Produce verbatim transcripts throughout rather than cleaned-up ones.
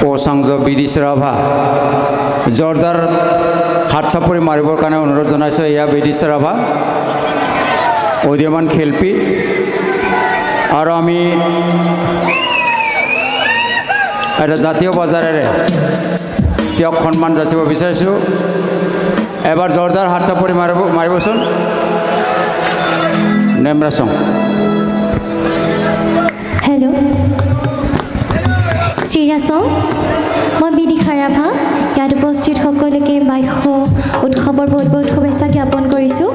Osangjo Bidisha Rabha Jordar Hatsapuri Maribor Kana অনুরোধ জানাইছো ইয়া Bidisha Rabha উদীয়মান শিল্পী আৰু আমি এটা জাতীয় বাজারেৰে তেওঁক সন্মান যাচিব বিচাৰিছো এবাৰ জোৰদাৰ হাতচাপৰি মাৰিব মাৰিবচোন নেমৰাসং হেল্ল' শ্ৰীৰাসং মই বিদিশা ৰাভা ইয়াত উপস্থিত সকলোকে বাইশ উৎসৱৰ বহুত বহুত শুভেচ্ছা জ্ঞাপন কৰিছোঁ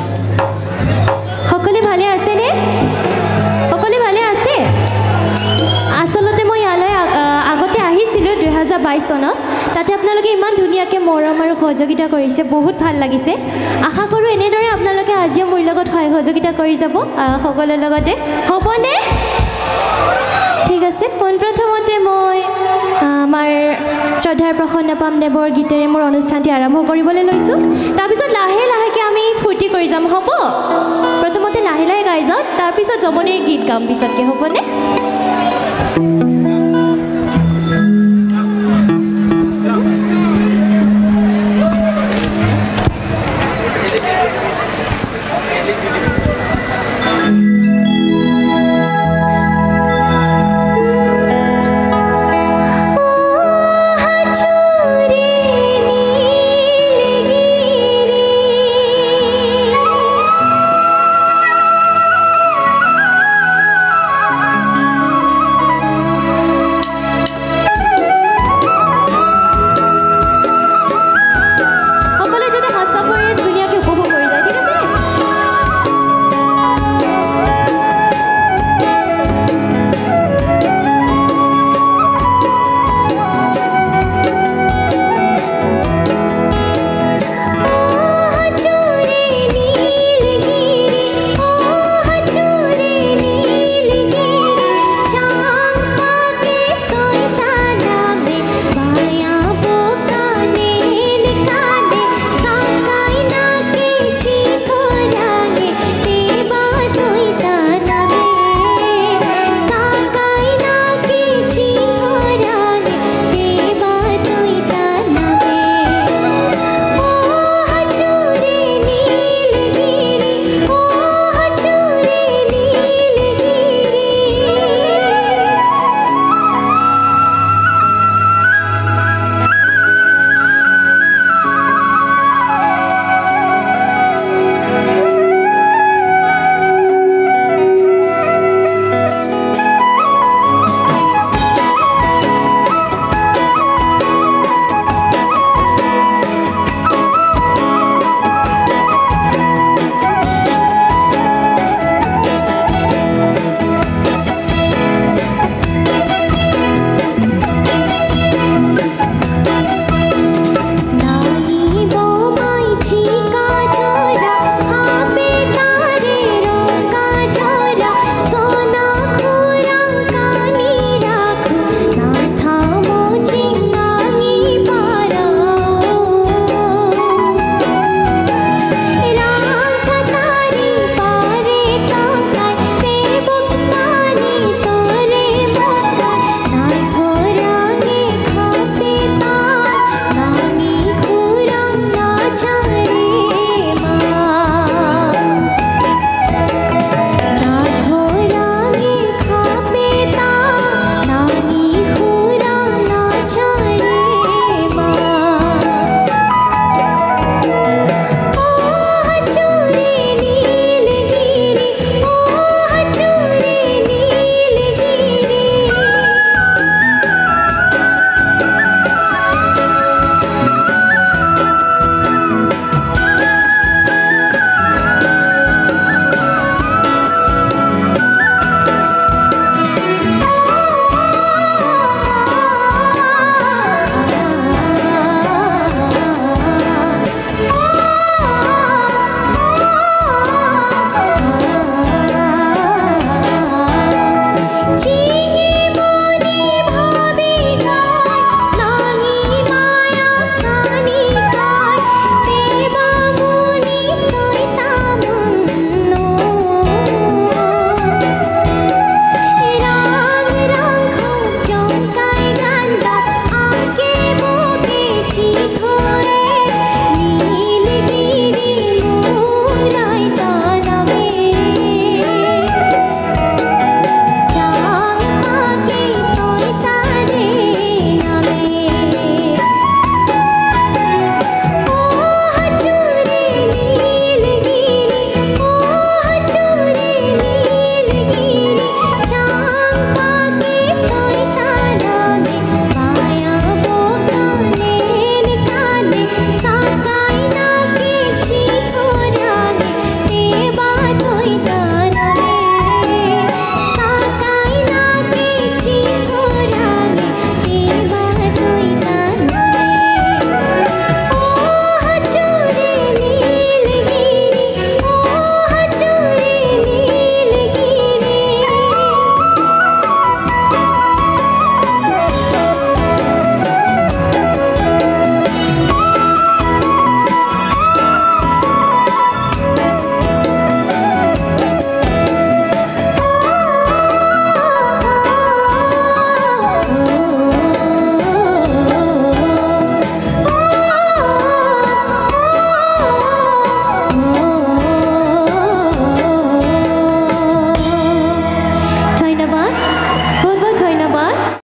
সকলে ভালে আছে নে সকলে ভালে আছে আসলতে মই ইয়ালৈ আগতে আহিছিলোঁ দুই হাজাৰ বাইছ চনত তাতে আপোনালোকে ইমান ধুনীয়াকৈ মৰম আৰু সহযোগিতা কৰিছে বহুত ভাল লাগিছে আশা কৰোঁ এনেদৰে আপোনালোকে আজিও মোৰ লগত সহায় সহযোগিতা কৰি যাব সকলোৰে লগতে হ'বনে ঠিক আছে পোনপ্ৰথমতে মই আমাৰ শ্ৰদ্ধাৰ প্ৰসন্ন পাম দেৱৰ গীতেৰে মোৰ অনুষ্ঠানটি আৰম্ভ কৰিবলৈ লৈছোঁ তাৰপিছত লাহে লাহেকৈ আমি ফূৰ্তি কৰি যাম হ'ব প্ৰথমতে লাহে লাহে গাই যাওঁ তাৰপিছত জমনিৰ গীত গাম পিছতকৈ হ'বনে